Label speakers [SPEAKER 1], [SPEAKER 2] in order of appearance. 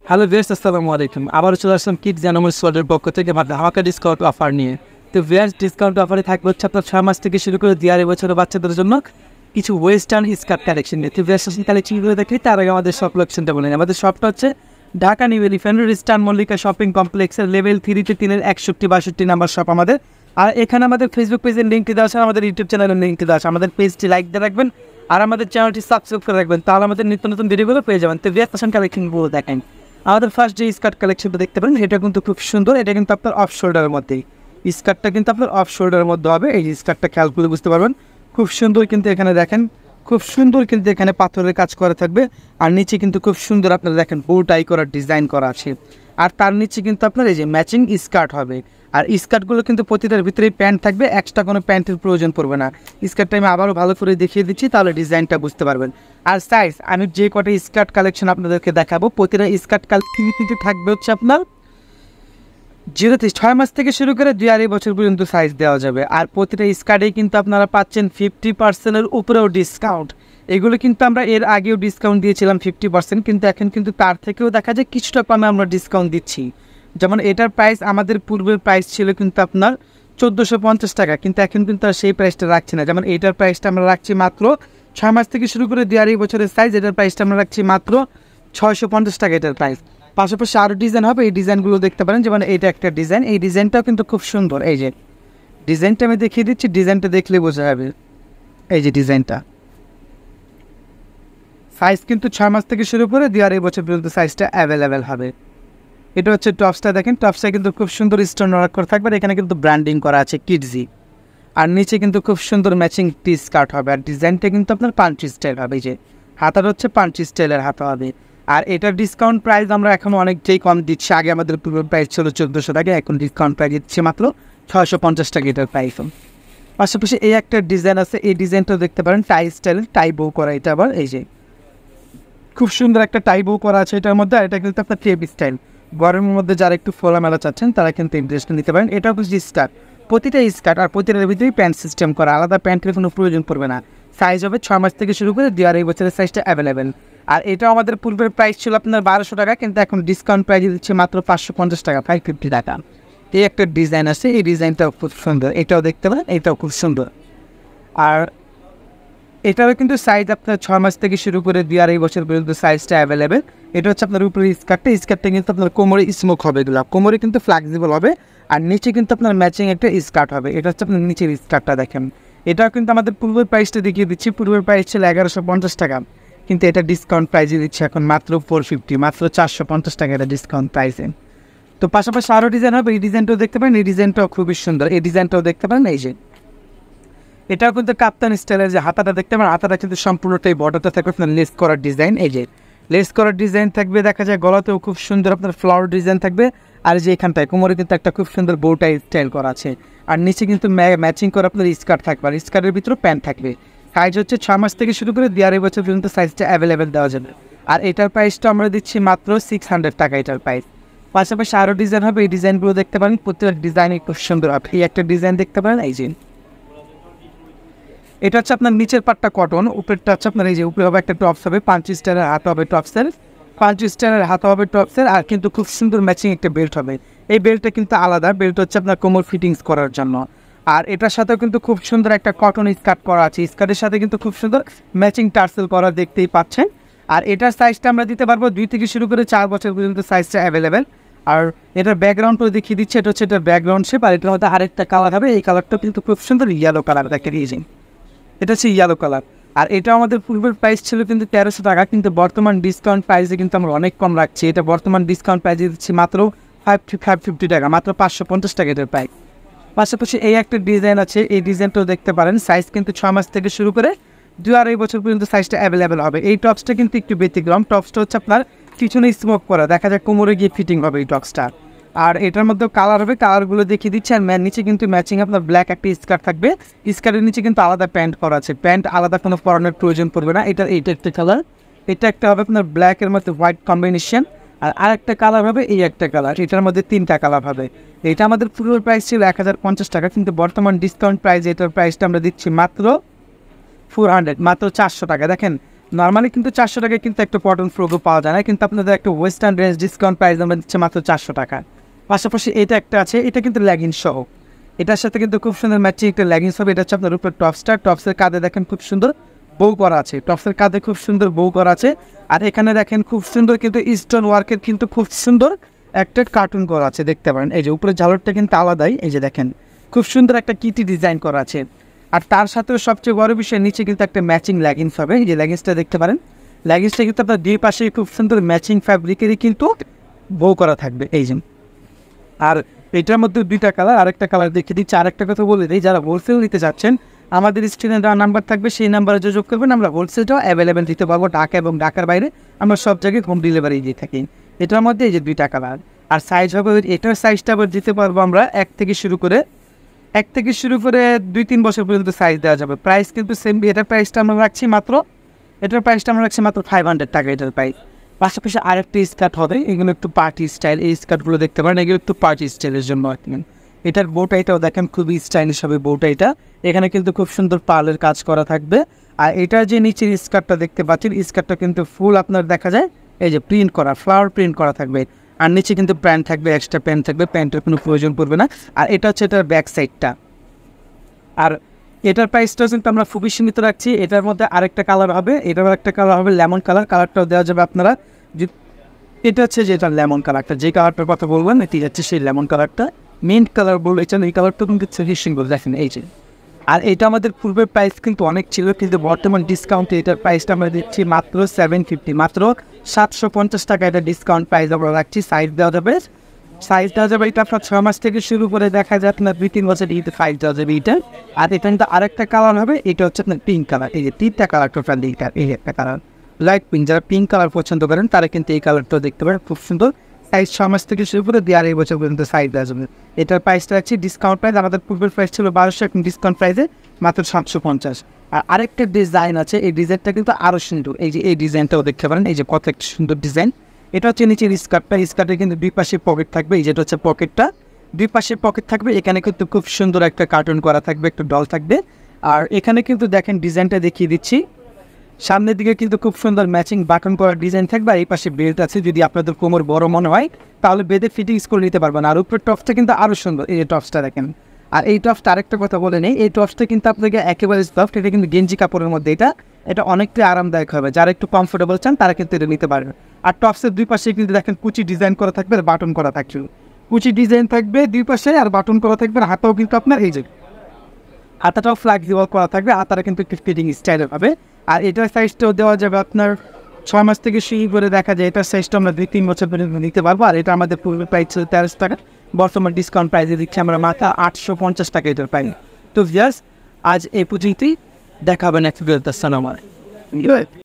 [SPEAKER 1] Hello viewers, আসসালামু আলাইকুম। আবারও চলে আসলাম কিডস অ্যানিমালস ওয়ার্ল্ডের পক্ষ থেকে ধামাকা ডিসকাউন্ট অফার নিয়ে। তো ভিউয়ার্স, ডিসকাউন্ট অফারে থাকবে হচ্ছে আপনার 6 মাস থেকে শুরু করে 2.5 বছরের বাচ্চাদের জন্য কিছু ওয়েস্টার্ন স্কার্ট কালেকশন নিয়ে। তো ভিউয়ার্স, কালেকশনগুলো দেখি তার আগে আমাদের শপ লোকেশনটা বলেন। আমাদের শপটা হচ্ছে Dhaka new Elephant road eastern Mallika shopping কমপ্লেক্সের লেভেল 3-3 61-62 নাম্বার শপ আমাদের। আর এখানে আমাদের ফেসবুক পেজের লিঙ্কটি দেওয়া আছে, আমাদের ইউটিউব চ্যানেলের লিঙ্কটি দেওয়া আছে। আমাদের পেজটি লাইক দিয়ে রাখবেন আর আমাদের চ্যানেলটি সাবস্ক্রাইব করে রাখবেন, তাহলে আমাদের নিত্য নতুন ভিডিওগুলো পেয়ে যাবেন। তো ভিউয়ার্স, কালেকশনগুলো দেখেন। আমাদের ফার্স্ট যে স্কার্ট কালেকশনটা দেখতে পারেন, এটা কিন্তু খুব সুন্দর। এটা কিন্তু আপনার অফ শোল্ডারের মধ্যেই, স্কার্টটা কিন্তু আপনার অফ শোল্ডারের মধ্যে হবে। এই স্কার্টটা খেয়াল করে বুঝতে পারবেন, খুব সুন্দর কিন্তু এখানে দেখেন, খুব সুন্দর কিন্তু এখানে পাথরের কাজ করা থাকবে। আর নিচে কিন্তু খুব সুন্দর আপনারা দেখেন বো টাই করার ডিজাইন করা আছে। আর তার নিচে কিন্তু আপনার এই যে ম্যাচিং স্কার্ট হবে। আর স্কার্টগুলো কিন্তু প্রতিটার ভিতরেই প্যান্ট থাকবে, এক্সট্রা কোনো প্যান্টের প্রয়োজন পড়বে না। স্কার্টটা আমি আবারও ভালো করে দেখিয়ে দিচ্ছি, তাহলে ডিজাইনটা বুঝতে পারবেন। আর সাইজ, আমি যে কটা স্কার্ট কালেকশন আপনাদেরকে দেখাবো, প্রতিটা স্কার্ট কালেকশন থাকবে হচ্ছে আপনার 0-6 মাস থেকে শুরু করে 2.5 বছর পর্যন্ত সাইজ দেওয়া যাবে। আর প্রতিটা স্কার্টেই কিন্তু আপনারা পাচ্ছেন 50%-এর উপরেও ডিসকাউন্ট। এগুলো কিন্তু আমরা এর আগেও ডিসকাউন্ট দিয়েছিলাম 50%, কিন্তু এখন কিন্তু তার থেকেও দেখা যায় কিছুটা কমে আমরা ডিসকাউন্ট দিচ্ছি। যেমন এটার প্রাইস আমাদের পূর্বের প্রাইস ছিল কিন্তু আপনার 1450 টাকা, কিন্তু এখন কিন্তু আর সেই প্রাইসটা রাখছি না। যেমন এইটার প্রাইসটা আমরা রাখছি মাত্র 6 মাস থেকে শুরু করে 2.5 বছরের সাইজ, এটার প্রাইসটা আমরা রাখছি মাত্র 650 টাকা এটার প্রাইস। পাশাপাশি আরও ডিজাইন হবে, এই ডিজাইনগুলো দেখতে পারেন। যেমন এইটা একটা ডিজাইন, এই ডিজাইনটাও কিন্তু খুব সুন্দর। এই যে ডিজাইনটা আমি দেখিয়ে দিচ্ছি, ডিজাইনটা দেখলে বোঝা যাবে। এই যে ডিজাইনটা, সাইজ কিন্তু 6 মাস থেকে শুরু করে 2.5 বছর পর্যন্ত সাইজটা অ্যাভেলেবেল হবে। এটা হচ্ছে টপসটা, দেখেন টপসটা কিন্তু খুব সুন্দর স্টোন ওয়ার্ক করা থাকবে। এখানে কিন্তু ব্র্যান্ডিং করা আছে কিডজি। আর নিচে কিন্তু খুব সুন্দর ম্যাচিং টি স্কার্ট হবে। আর ডিজাইনটা কিন্তু আপনার পাঞ্চি স্টাইল হবে। যে হাতাটা হচ্ছে পাঞ্চি স্টাইলের হাতা হবে। আর এটার ডিসকাউন্ট প্রাইস আমরা এখন অনেকটাই কম দিচ্ছি। আগে আমাদের পূর্বের প্রাইস ছিল 1400 টাকা, এখন ডিসকাউন্ট প্রাইস দিচ্ছি মাত্র 650 টাকা এটার প্রাইস। পাশাপাশি এই একটা ডিজাইন আছে, এই ডিজাইনটাও দেখতে পারেন, টাই স্টাইল, টাই বউ করা। এটা আবার এই যে খুব সুন্দর একটা টাই বউ করা আছে এটার মধ্যে। আর এটা কিন্তু আপনার টেপ স্টাইল, গরমের মধ্যে যারা একটু ফোলামেলা চাচ্ছেন তারা কিন্তু ইন্টারেস্ট নিতে পারেন। এটা হচ্ছে স্কার্ট, প্রতিটা স্কার্ট আর প্রতিটার ভিতরেই প্যান্ট সিস্টেম করা, আলাদা প্যান্টের কোনো প্রয়োজন পড়বে না। সাইজ হবে 6 মাস থেকে শুরু করে 2.5 বছরের সাইজটা অ্যাভেলেবেল। আর এটাও আমাদের পূর্বের প্রাইস ছিল আপনার 1200 টাকা, কিন্তু এখন ডিসকাউন্ট প্রাইস দিচ্ছে মাত্র 550 টাকা, 550 টাকা। এই একটা ডিজাইন আছে, এই ডিজাইনটাও খুব সুন্দর, এটাও দেখতে পারেন, এটাও খুব সুন্দর। আর এটারও কিন্তু সাইজ আপনার 6 মাস থেকে শুরু করে 2.5 বছর পর্যন্ত সাইজটা অ্যাভেলেবেল। এটা হচ্ছে আপনার উপরে স্কার্টটা কিন্তু আপনার কোমরে স্মোক হবে, এগুলো কোমরে কিন্তু ফ্লেক্সিবল হবে। আর নিচে কিন্তু আপনার ম্যাচিং একটা স্কার্ট হবে। এটা হচ্ছে আপনার নিচের স্কার্টটা দেখেন। এটাও কিন্তু আমাদের পূর্বের প্রাইসটা দেখিয়ে দিচ্ছি, পূর্বের প্রাইস ছিল 1150 টাকা, কিন্তু এটা ডিসকাউন্ট প্রাইসে দিচ্ছে এখন মাত্র 450, মাত্র 450 টাকা এটা ডিসকাউন্ট প্রাইসে। তো পাশাপাশি আরও ডিজাইন হবে, এই ডিজাইনটাও দেখতে পারেন, এই ডিজাইনটাও খুবই সুন্দর, এই ডিজাইনটাও দেখতে পারেন। এই যে এটাও কিন্তু কাপ্তান স্টাইলের, যে হাতাটা দেখতে পারেন, হাতাটা কিন্তু সম্পূর্ণটাই বর্ডারটা থাকবে আপনার লেস করার ডিজাইন। এই যে লেস করার ডিজাইন থাকবে, দেখা যায় গলাতেও খুব সুন্দর আপনার ফ্লাওয়ার ডিজাইন থাকবে। আর যে এখানটায় কোমরে কিন্তু একটা খুব সুন্দর বউটাই স্টাইল করা আছে। আর নিচে কিন্তু ম্যাচিং করে আপনার স্কার্ট থাকবে, আর স্কার্টের ভিতরেও প্যান্ট থাকবে। সাইজ হচ্ছে 6 মাস থেকে শুরু করে 2.5 বছর পর্যন্ত সাইজটা অ্যাভেলেবেল দেওয়া যাবে। আর এটার প্রাইসটা আমরা দিচ্ছি মাত্র 600 টাকা এটার প্রাইস। পাশাপাশি আরও ডিজাইন হবে, এই ডিজাইনগুলো দেখতে পারেন, প্রত্যেকটা ডিজাইনই খুব সুন্দর হবে। এই একটা ডিজাইন দেখতে পারেন, এই যে এটা হচ্ছে আপনার নিচের পাটটা কটন, উপরেরটা হচ্ছে আপনার এই যে উপরে হবে একটা টপস হবে, পাঞ্চি স্টাইলের হাত হবে টপসের, পাঞ্চি স্টাইলের হাত হবে টপসের। আর কিন্তু খুব সুন্দর ম্যাচিং একটা বেল্ট হবে। এই বেল্টটা কিন্তু আলাদা, বেল্ট হচ্ছে আপনার কোমর ফিটিংস করার জন্য। আর এটার সাথেও কিন্তু খুব সুন্দর একটা কটন স্কার্ট করা আছে, স্কার্টের সাথে কিন্তু খুব সুন্দর ম্যাচিং টার্সেল করা দেখতেই পাচ্ছেন। আর এটার সাইজটা আমরা দিতে পারবো 2 থেকে শুরু করে 4 বছর পর্যন্ত সাইজটা অ্যাভেলেবেল। আর এটার ব্যাকগ্রাউন্ডটাও দেখিয়ে দিচ্ছে, এটা হচ্ছে এটার ব্যাকগ্রাউন্ড শেপ। আর এটার মধ্যে আরেকটা কালার হবে, এই কালারটা কিন্তু খুব সুন্দর ইয়েলো কালার দেখে দিয়েছি, এটা হচ্ছে ইয়েলো কালার। আর এটা আমাদের পূর্বের প্রাইস ছিল কিন্তু 1300 টাকা, কিন্তু বর্তমান ডিসকাউন্ট প্রাইসে কিন্তু আমরা অনেক কম রাখছি। এটা বর্তমান ডিসকাউন্ট প্রাইসে দিচ্ছি মাত্র 550 টাকা, মাত্র 550 টাকা এটার প্রাইস। পাশাপাশি এই একটা ডিজাইন আছে, এই ডিজাইনটাও দেখতে পারেন। সাইজ কিন্তু 6 মাস থেকে শুরু করে 2.5 বছর পর্যন্ত সাইজটা অ্যাভেলেবেল হবে। এই টপসটা কিন্তু একটু ব্যতিক্রম, টপসটা হচ্ছে আপনার পিছনে স্মোক করা, দেখা যায় কোমরে গিয়ে ফিটিং হবে এই টপসটা। আর এটার মধ্যে কালার হবে, কালারগুলো দেখিয়ে দিচ্ছে। আর নিচে কিন্তু ম্যাচিং আপনার ব্ল্যাক একটা স্কার্ট থাকবে, স্কার্টের নিচে কিন্তু আলাদা প্যান্ট করা আছে, প্যান্ট আলাদা কোনো পরানোর প্রয়োজন পড়বে না। এইটা একটা কালার, এটা একটা হবে আপনার ব্ল্যাকের মধ্যে হোয়াইট কম্বিনেশন। আর আরেকটা কালার হবে এই একটা কালার, এটার মধ্যে 3টা কালার হবে। এটা আমাদের পূর্বের প্রাইস ছিল 1050 টাকা, কিন্তু বর্তমান ডিসকাউন্ট প্রাইস এটার প্রাইসটা আমরা দিচ্ছি মাত্র 400, মাত্র 400 টাকা। দেখেন নর্মালি কিন্তু 400 টাকায় কিন্তু একটা কটন ফ্রকও পাওয়া যায় না, কিন্তু আপনাদের একটা ওয়েস্টার্ন ড্রেস ডিসকাউন্ট প্রাইস আমরা দিচ্ছি মাত্র 400 টাকা। পাশাপাশি এটা একটা আছে, এটা কিন্তু লেগিংস সহ, এটার সাথে কিন্তু খুব সুন্দর ম্যাচিং একটা লেগিংস হবে। এটা হচ্ছে আপনার উপরে টপসটা, টপসের কাঁধে দেখেন খুব সুন্দর বউ করা আছে, টপসের কাঁধে খুব সুন্দর বউ করা আছে। আর এখানে দেখেন খুব সুন্দর কিন্তু স্টোন ওয়ার্কের কিন্তু খুব সুন্দর একটা কার্টুন করা আছে, দেখতে পারেন। এই যে উপরে ঝালরটা কিন্তু আলাদাই, এই যে দেখেন খুব সুন্দর একটা কিটি ডিজাইন করা আছে। আর তার সাথেও সবচেয়ে বড় বিষয় নিচে কিন্তু একটা ম্যাচিং লেগিংস হবে, এই যে লেগিংসটা দেখতে পারেন। লেগিংসটা কিন্তু আপনার দুই পাশে খুব সুন্দর ম্যাচিং ফ্যাব্রিকেরই কিন্তু বউ করা থাকবে, এই যে। আর এটার মধ্যে দুইটা কালার, আরেকটা কালার দেখিয়ে দিচ্ছি। আরেকটা কথা বলে দিই, যারা হোলসেল নিতে চাচ্ছেন আমাদের স্ক্রিনে দেওয়া নাম্বার থাকবে, সেই নাম্বারে যোগাযোগ করবেন। আমরা হোলসেলটাও অ্যাভেলেবেল দিতে পারবো, ঢাকা এবং ঢাকার বাইরে আমরা সব জায়গায় হোম ডেলিভারি দিয়ে থাকি। এটার মধ্যে এই যে দুইটা কালার, আর সাইজ হবে এটার সাইজটা আবার দিতে পারবো আমরা 1 থেকে শুরু করে 2-3 বছর পর্যন্ত সাইজ দেওয়া যাবে। প্রাইস কিন্তু সেম, এটার প্রাইসটা আমরা রাখছি মাত্র 500 টাকা এটার প্রাইস। পাশাপাশি আরেকটা স্কার্ট হবে, এগুলো একটু পার্টি স্টাইল, এই স্কার্টগুলো দেখতে পারেন, এগুলো একটু পার্টি স্টাইলের জন্য। এটার বোটাইটাও দেখেন খুবই স্টাইলিশ হবে বোটাইটা, এখানে কিন্তু খুব সুন্দর পার্লের কাজ করা থাকবে। আর এটার যে নিচের স্কার্টটা দেখতে পাচ্ছেন, স্কার্টটা কিন্তু ফুল আপনার দেখা যায় এই যে প্রিন্ট করা, ফ্লাওয়ার প্রিন্ট করা থাকবে। আর নিচে কিন্তু প্যান্ট থাকবে, এক্সট্রা প্যান্ট থাকবে, প্যান্টের কোনো প্রয়োজন পড়বে না। আর এটা হচ্ছে এটার ব্যাক সাইডটা। আর এটার প্রাইসটাও কিন্তু আমরা খুবই সীমিত রাখছি। এটার মধ্যে আরেকটা কালার হবে, এটারও একটা কালার হবে লেমন কালার, কালারটাও দেওয়া যাবে আপনারা। এটা হচ্ছে যেটা লেমন কালারটা, যে কালারটার কথা বলবেন এটি হচ্ছে সেই লেমন কালারটা, মিন্ট কালার বলেছেন, এই কালারটা কিন্তু সিঙ্গল দেখেন, এই যে। আর এটা আমাদের পূর্বের প্রাইস কিন্তু অনেক ছিল, কিন্তু বর্তমান ডিসকাউন্টে এটার প্রাইসটা আমরা দিচ্ছি মাত্র 750, মাত্র 750 টাকা এটা ডিসকাউন্ট প্রাইস আমরা রাখছি। সাইজ দেওয়া যাবে এটা আপনার 6 মাস থেকে শুরু করে দেখা যায় আপনার 2-3 বছর ঈদ সাইজ দেওয়া যাবে এটা। আর এটা কিন্তু আরেকটা কালার হবে, এটা হচ্ছে আপনার পিঙ্ক কালার, এই যে 3টা কালার টোটাল, এই একটা কালার লাইট পিঙ্ক। যারা পিঙ্ক কালার পছন্দ করেন তারা কিন্তু এই কালারটাও দেখতে পারেন, খুব সুন্দর। সাইজ 6 মাস থেকে শুরু করে 2.5 বছর পর্যন্ত সাইজ দেওয়া যাবে। এটার প্রাইসটা রাখছি ডিসকাউন্ট প্রাইস, আমাদের পূর্বের প্রাইস ছিল 1200, এখন ডিসকাউন্ট প্রাইসে মাত্র 750। আর আরেকটা ডিজাইন আছে, এই ডিজাইনটা কিন্তু আরও সুন্দর, এই যে এই ডিজাইনটাও দেখতে পারেন, এই যে কত একটা সুন্দর ডিজাইন। এটা হচ্ছে নিচের স্কার্টটা, স্কার্টে কিন্তু দুই পাশে পকেট থাকবে, এই যেটা হচ্ছে পকেটটা, দুই পাশে পকেট থাকবে। এখানে কিন্তু খুব সুন্দর একটা কার্টুন করা থাকবে, একটা ডল থাকবে। আর এখানে কিন্তু দেখেন ডিজাইনটা দেখিয়ে দিচ্ছি, সামনের দিকে কিন্তু খুব সুন্দর ম্যাচিং বাটন করা ডিজাইন থাকবে। আর এই পাশে বেল্ট আছে, যদি আপনাদের কোমর বড় মনে হয় তাহলে বেডে ফিটিংস করে নিতে পারবেন। আর উপরে টপসটা কিন্তু আরও সুন্দর, এই যে টপসটা দেখেন। আর এই টপসটা আরেকটা কথা বলে নেই, এই টপসটা কিন্তু আপনাকে একেবারে সফট, এটা কিন্তু গেঞ্জি কাপড়ের মধ্যে, এটা অনেকটাই আরামদায়ক হবে। যারা একটু কমফোর্টেবল চান তারা কিন্তু এটা নিতে পারবেন। আর টপসের দুই পাশে কিন্তু দেখেন কুচি ডিজাইন করা থাকবে, আর বাটন করা থাকবে, কুচি ডিজাইন থাকবে দুই পাশে, আর বাটন করা থাকবে। আর হাতাও কিন্তু আপনার এই যে হাতাটাও ফ্লেক্সিবল করা থাকবে, হাতাটা কিন্তু একটু ফিটিং স্টাইলের হবে। আর এটার সাইজটাও দেওয়া যাবে আপনার 6 মাস থেকে শুরু করে দেখা যায় এটার সাইজটা আমরা 2-3 বছর পর্যন্ত নিতে পারবো। আর এটা আমাদের পূর্বে প্রাইস ছিল 1300 টাকা, বর্তমান ডিসকাউন্ট প্রাইসে দিচ্ছি আমরা মাত্র 850 টাকা এটার প্রাইস। তো ভিউয়ার্স আজ এই পর্যন্তই, দেখা হবে নেক্সট ভিডিওতে। আসসালামু আলাইকুম।